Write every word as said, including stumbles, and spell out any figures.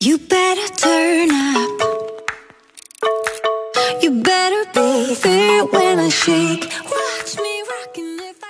You better turn up. You better be there when I shake. Watch me rockin' if I